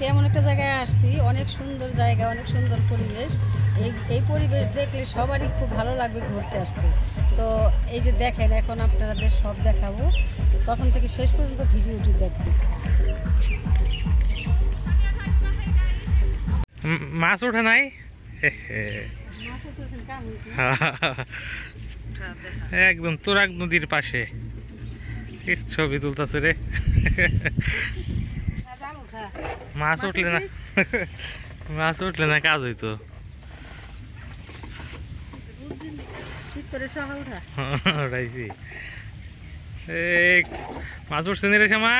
আজকে এমন একটা জায়গায় আসছি, অনেক সুন্দর জায়গা, অনেক সুন্দর পরিবেশ। এই পরিবেশ দেখলে সবারই খুব ভালো লাগবে ঘুরতে আসতে। তো এই যে দেখেন, এখন আপনাদের সব দেখাবো, প্রথম থেকে শেষ পর্যন্ত ভিডিওটি দেখবেন। মাছ ওঠে নাই, একদম তুরাগ নদীর পাশে ছবি তুলতেছে রে। মাছ উঠলে না, মাছ উঠলে না কাজ হইতো। উঠাইছি, মাছ উঠছে নি রে শ্যামা,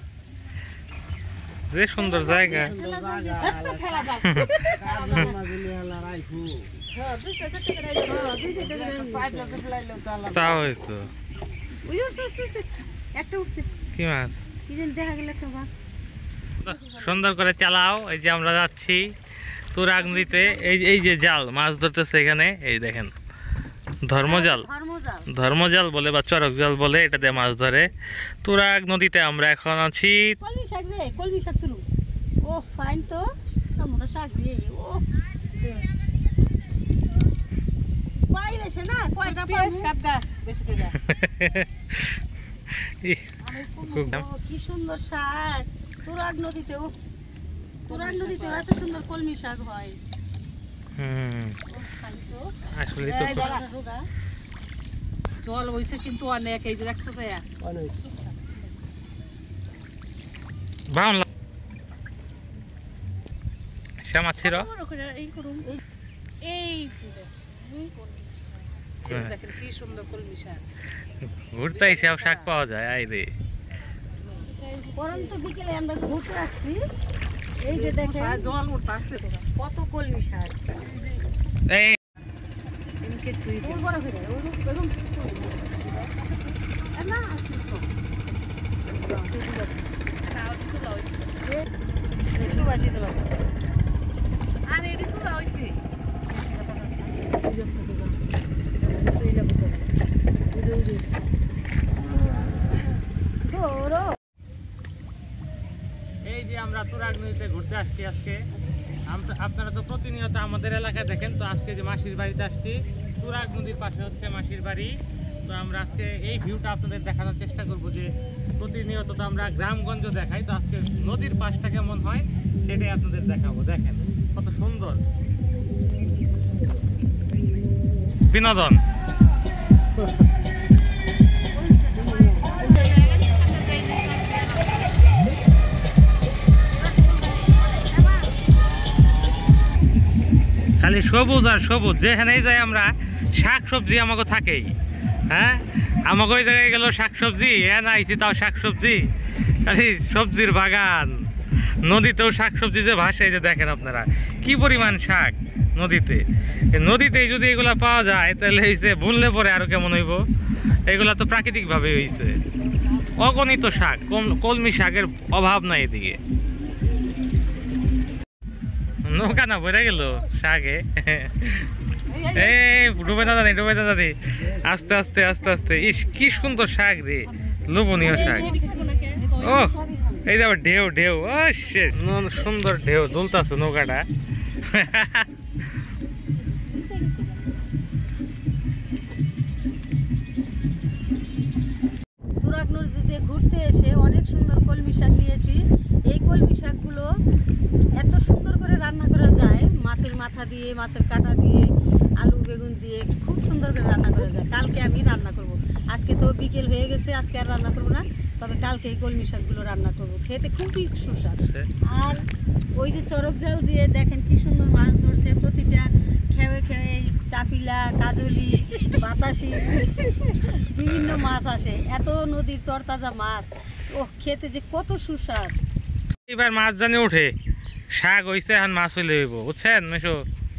যে সুন্দর জায়গা। তা হয়তো কি মাছ সুন্দর করে চালাও। এই যে আমরা যাচ্ছি তুরাগ নদীতে, এই যে জাল মাছ ধরতেছে এখানে, এই দেখেন ধর্মজাল, ধর্মজাল বলে বা চরক জাল বলে, এটা দিয়ে মাছ ধরে। তুরাগ নদীতে আমরা এখন আছি। কি সুন্দর শাক তুরাগ নদীতেও, তুরাগ নদীতেও এত সুন্দর কলমি শাক হয়। আসলে জল হইছে কিন্তু অনেক, এই যে দেখছো অনেক শ্যামা ছিল। কি সুন্দর কলমি শাক, ঘুরতে আইসি শাক পাওয়া যায়। আই রে পরন্ত বিকেলে আমরা ঘুরতে আসছি, এই যে দেখেন জল উঠছে কত কলমি শাক। এই সুবাসিত এই যে আমরা তুরাগ নদীতে ঘুরতে আসছি আজকে। আপনারা তো প্রতিনিয়ত আমাদের এলাকায় দেখেন, তো আজকে যে মাসির বাড়িতে আসছি, তুরাগ নদীর পাশে হচ্ছে মাসির বাড়ি। তো আমরা আজকে এই ভিউটা আপনাদের দেখানোর চেষ্টা করব, যে প্রতিনিয়ত তো আমরা গ্রামগঞ্জ দেখাই, তো আজকে নদীর পাশটা কেমন হয় সেটাই আপনাদের দেখাবো। দেখেন কত সুন্দর বিনোদন। খালি সবুজ আর সবুজ, যেখানেই যাই আমরা শাক সবজি আমাকে থাকেই। হ্যাঁ, আমাকে ওই জায়গায় গেল শাক সবজি, না আইছি তাও শাক সবজি, খালি সবজির বাগান। নদীতেও শাক সবজি যে ভাসে, যে দেখেন আপনারা কি পরিমাণ শাক নদীতে। নদীতেই যদি এগুলা পাওয়া যায় তাহলে হইছে বুনলে পরে আরো কেমন হইব। এগুলা তো প্রাকৃতিক ভাবে হইছে, অগণিত শাক, কলমি শাকের অভাব নাই এদিকে। নৌকা না ভরে গেল শাকে, ডুবে না জানি, ডুবে না জানি, আস্তে আস্তে আস্তে আস্তে। ইস কি সুন্দর শাক রে, লোভনীয় শাক। ও এই যে আবার ঢেউ ঢেউ, ও সুন্দর ঢেউ দুলতাছে নৌকাটা। তুরাগ নদীতে ঘুরতে এসে অনেক সুন্দর কলমি শাক নিয়েছি। এই কলমি শাকগুলো এত সুন্দর করে রান্না করা যায়, মাছের মাথা দিয়ে, মাছের কাঁটা দিয়ে, আলু বেগুন দিয়ে খুব সুন্দর করে রান্না করা যায়। কালকে আমি রান্না করব, আজকে তো বিকেল হয়ে গেছে, আজকে আর রান্না করবো না, তবে কালকে এই কলমি শাকগুলো রান্না করবো। খেতে খুবই সুস্বাদু। আর ওই যে চরক জাল দিয়ে দেখেন কি সুন্দর মাছ ধরছে, প্রতিটা খেয়ে খেয়ে চাপিলা, কাজলি, বাতাসি বিভিন্ন মাছ আসে, এত নদীর তরতাজা মাছ, ও খেতে যে কত সুস্বাদ। এবার মাছ জানি উঠে, শাক হইছে, এখন মাছ হইলে হইব, বুঝছেন মেশো।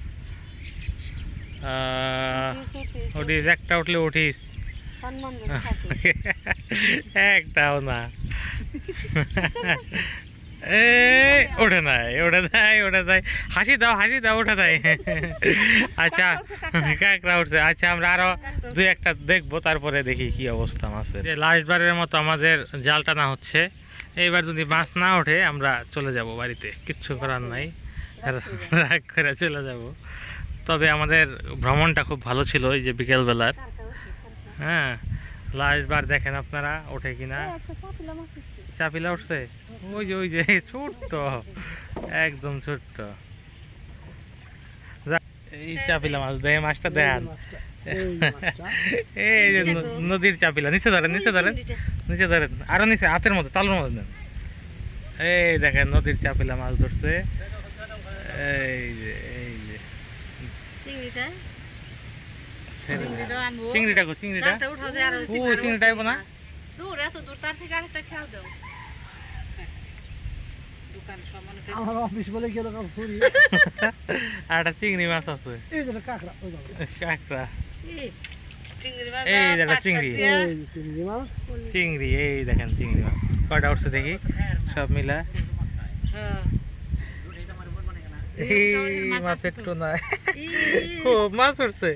উঠিস, একটা উঠলে উঠিস, একটাও না। ওঠে নাই, ওঠে নাই, ওঠে নাই, হাসি দাও, হাসি দাও, ওঠে নাই। আচ্ছা কাঁকড়া উঠছে। আচ্ছা আমরা আরো দুই একটা দেখবো, তারপরে দেখি কি অবস্থা মাছের। লাস্ট বারের মতো আমাদের জাল টানা হচ্ছে, এইবার যদি মাছ না ওঠে আমরা চলে যাব বাড়িতে, কিচ্ছু করার নাই, রাগ করে চলে যাব। তবে আমাদের ভ্রমণটা খুব ভালো ছিল, এই যে বিকেলবেলার। হ্যাঁ, লাস্ট বার দেখেন আপনারা ওঠে কিনা। চাপিলা উঠছে, ওই যে ছোট্ট, একদম ছোট্ট। এই চাপিলা মাছ, দেখে মাছটা দেন, এই যে নদীর চাপিলা। নিচে ধরেন, নিচে ধরেন, নিচে ধরেন, আরো নিচে, হাতের মধ্যে, তালুর মধ্যে দেন। এই দেখেন নদীর চাপিলা মাছ ধরছে। এই যে চিংড়িটা গো, চিংড়িটা ও চিংড়িটা আইব না। আমার অফিস বলে গেল কাল ফুরি আর একটা চিংড়ি মাছ আছে, এই যে কাকড়া ওই যাবে কাঁকড়া, চিংড়ি মাছ এই দেখেন চিংড়ি, এই যে চিংড়ি মাছ চিংড়ি, এই দেখেন চিংড়ি মাছ কয়টা উঠছে দেখি সব মিলা। এই মাছ একটু না, খুব মাছ উঠছে।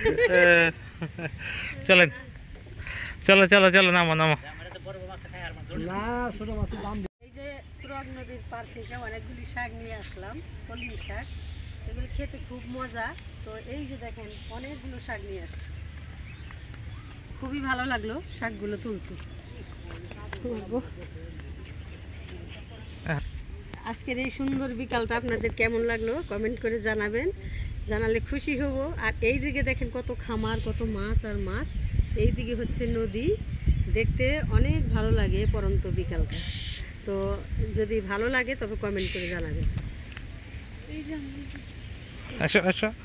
চলেন, চলো চলো চলো, নামো নামো। না ছোট মাছের দাম এই যে তুরাগ নদীর পার থেকে অনেকগুলি শাক নিয়ে আসলাম, কলমি শাক। এগুলো খেতে খুব মজা। তো এই যে দেখেন অনেকগুলো শাক নিয়ে আসছি, খুবই ভালো লাগলো শাকগুলো তুলতে। আজকের এই সুন্দর বিকালটা আপনাদের কেমন লাগলো কমেন্ট করে জানাবেন, জানালে খুশি হব। আর এই দিকে দেখেন কত খামার, কত মাছ আর মাছ, এই দিকে হচ্ছে নদী। দেখতে অনেক ভালো লাগে পরন্ত বিকালটা। তো যদি ভালো লাগে তবে কমেন্ট করে জানাবেন। আসো আসো।